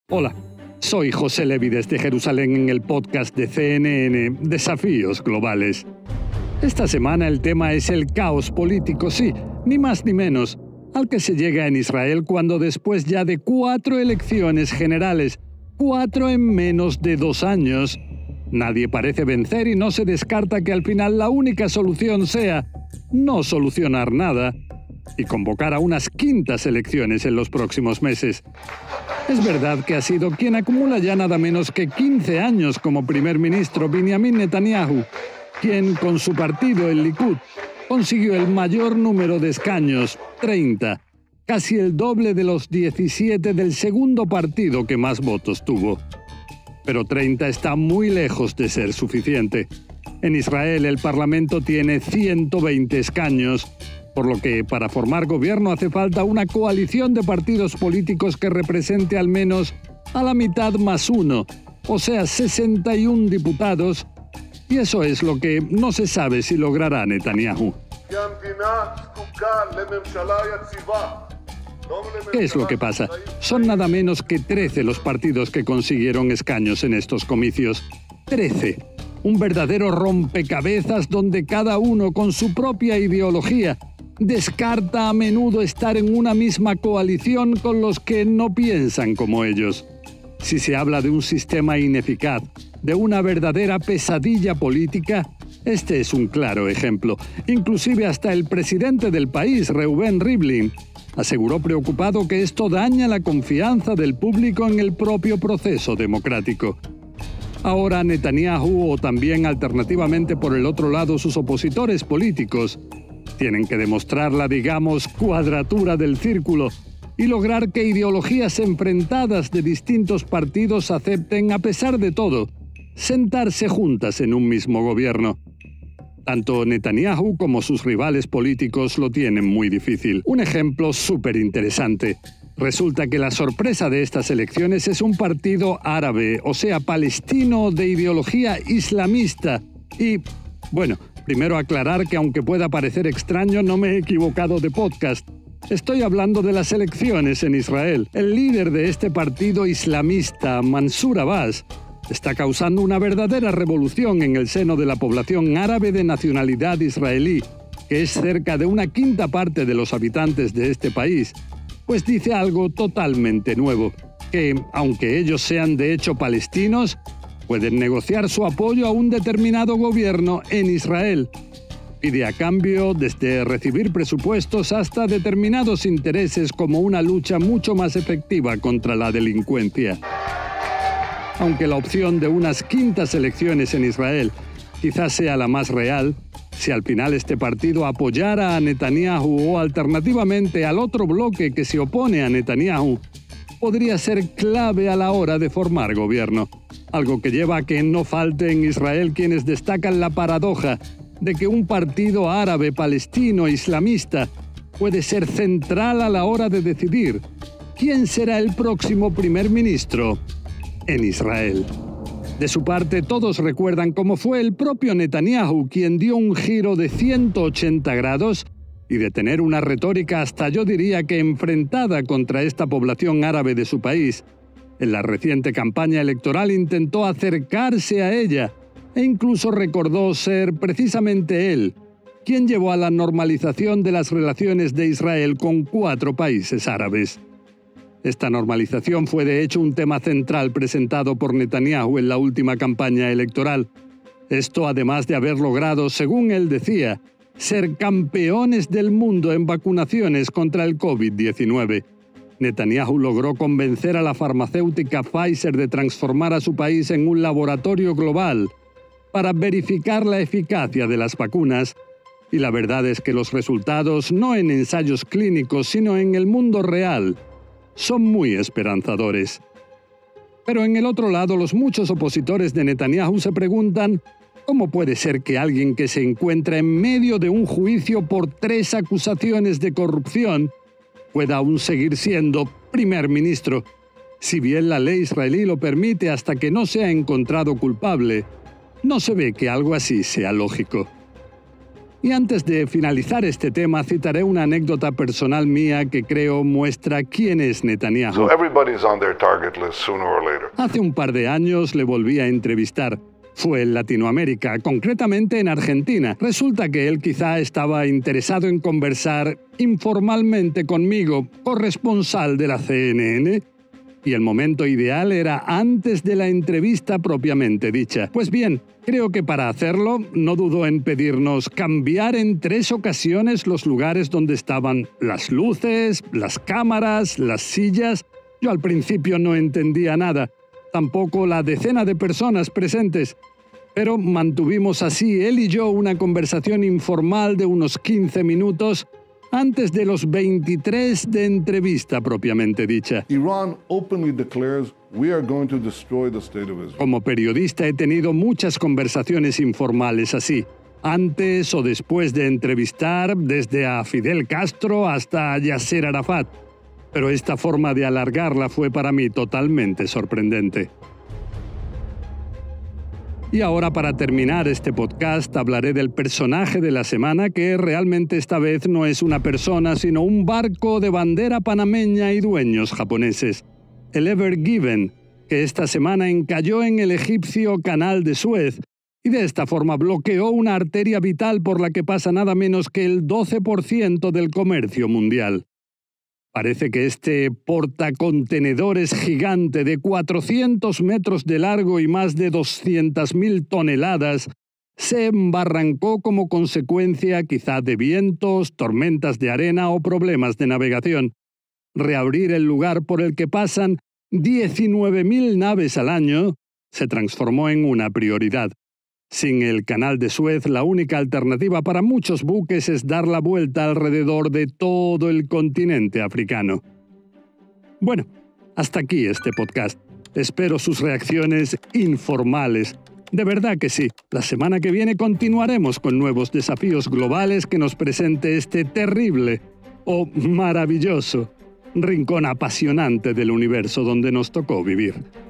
Hola, soy José Levi desde Jerusalén en el podcast de CNN Desafíos Globales. Esta semana el tema es el caos político, sí, ni más ni menos, al que se llega en Israel cuando después ya de 4 elecciones generales, 4 en menos de 2 años, nadie parece vencer y no se descarta que al final la única solución sea no solucionar nada y convocar a unas quintas elecciones en los próximos meses. Es verdad que ha sido quien acumula ya nada menos que 15 años como primer ministro, Benjamin Netanyahu, quien con su partido, el Likud, consiguió el mayor número de escaños, 30, casi el doble de los 17 del segundo partido que más votos tuvo. Pero 30 está muy lejos de ser suficiente. En Israel el Parlamento tiene 120 escaños, por lo que para formar gobierno hace falta una coalición de partidos políticos que represente al menos a la mitad más uno, o sea, 61 diputados, y eso es lo que no se sabe si logrará Netanyahu. ¿Qué es lo que pasa? Son nada menos que 13 los partidos que consiguieron escaños en estos comicios. 13. Un verdadero rompecabezas donde cada uno con su propia ideología descarta a menudo estar en una misma coalición con los que no piensan como ellos. Si se habla de un sistema ineficaz, de una verdadera pesadilla política, este es un claro ejemplo. Inclusive hasta el presidente del país, Reuven Rivlin, aseguró preocupado que esto daña la confianza del público en el propio proceso democrático. Ahora Netanyahu, o también alternativamente por el otro lado sus opositores políticos, tienen que demostrar la, digamos, cuadratura del círculo y lograr que ideologías enfrentadas de distintos partidos acepten, a pesar de todo, sentarse juntas en un mismo gobierno. Tanto Netanyahu como sus rivales políticos lo tienen muy difícil. Un ejemplo súper interesante. Resulta que la sorpresa de estas elecciones es un partido árabe, o sea, palestino de ideología islamista. Y, bueno, primero aclarar que aunque pueda parecer extraño, no me he equivocado de podcast. Estoy hablando de las elecciones en Israel. El líder de este partido islamista, Mansur Abbas, está causando una verdadera revolución en el seno de la población árabe de nacionalidad israelí, que es cerca de una quinta parte de los habitantes de este país, pues dice algo totalmente nuevo, que, aunque ellos sean de hecho palestinos, pueden negociar su apoyo a un determinado gobierno en Israel. Pide a cambio desde recibir presupuestos hasta determinados intereses como una lucha mucho más efectiva contra la delincuencia. Aunque la opción de unas quintas elecciones en Israel quizás sea la más real, si al final este partido apoyara a Netanyahu o alternativamente al otro bloque que se opone a Netanyahu, podría ser clave a la hora de formar gobierno. Algo que lleva a que no falte en Israel quienes destacan la paradoja de que un partido árabe palestino islamista puede ser central a la hora de decidir quién será el próximo primer ministro en Israel. De su parte, todos recuerdan cómo fue el propio Netanyahu quien dio un giro de 180 grados y de tener una retórica hasta yo diría que enfrentada contra esta población árabe de su país. En la reciente campaña electoral intentó acercarse a ella e incluso recordó ser precisamente él quien llevó a la normalización de las relaciones de Israel con 4 países árabes. Esta normalización fue de hecho un tema central presentado por Netanyahu en la última campaña electoral. Esto además de haber logrado, según él decía, ser campeones del mundo en vacunaciones contra el COVID-19. Netanyahu logró convencer a la farmacéutica Pfizer de transformar a su país en un laboratorio global para verificar la eficacia de las vacunas, y la verdad es que los resultados, no en ensayos clínicos, sino en el mundo real, son muy esperanzadores. Pero en el otro lado, los muchos opositores de Netanyahu se preguntan ¿cómo puede ser que alguien que se encuentra en medio de un juicio por 3 acusaciones de corrupción pueda aún seguir siendo primer ministro? Si bien la ley israelí lo permite hasta que no sea encontrado culpable, no se ve que algo así sea lógico. Y antes de finalizar este tema, citaré una anécdota personal mía que creo muestra quién es Netanyahu. Hace un par de años le volví a entrevistar. Fue en Latinoamérica, concretamente en Argentina. Resulta que él quizá estaba interesado en conversar informalmente conmigo, corresponsal de la CNN, y el momento ideal era antes de la entrevista propiamente dicha. Pues bien, creo que para hacerlo no dudó en pedirnos cambiar en 3 ocasiones los lugares donde estaban las luces, las cámaras, las sillas. Yo al principio no entendía nada, tampoco la decena de personas presentes. Pero mantuvimos así, él y yo, una conversación informal de unos 15 minutos antes de los 23 de entrevista propiamente dicha. Como periodista he tenido muchas conversaciones informales así, antes o después de entrevistar, desde a Fidel Castro hasta a Yasser Arafat. Pero esta forma de alargarla fue para mí totalmente sorprendente. Y ahora, para terminar este podcast, hablaré del personaje de la semana, que realmente esta vez no es una persona, sino un barco de bandera panameña y dueños japoneses. El Ever Given, que esta semana encalló en el egipcio Canal de Suez, y de esta forma bloqueó una arteria vital por la que pasa nada menos que el 12% del comercio mundial. Parece que este portacontenedores gigante de 400 metros de largo y más de 200.000 toneladas se embarrancó como consecuencia quizá de vientos, tormentas de arena o problemas de navegación. Reabrir el lugar por el que pasan 19.000 naves al año se transformó en una prioridad. Sin el Canal de Suez, la única alternativa para muchos buques es dar la vuelta alrededor de todo el continente africano. Bueno, hasta aquí este podcast. Espero sus reacciones informales. De verdad que sí. La semana que viene continuaremos con nuevos desafíos globales que nos presente este terrible o maravilloso rincón apasionante del universo donde nos tocó vivir.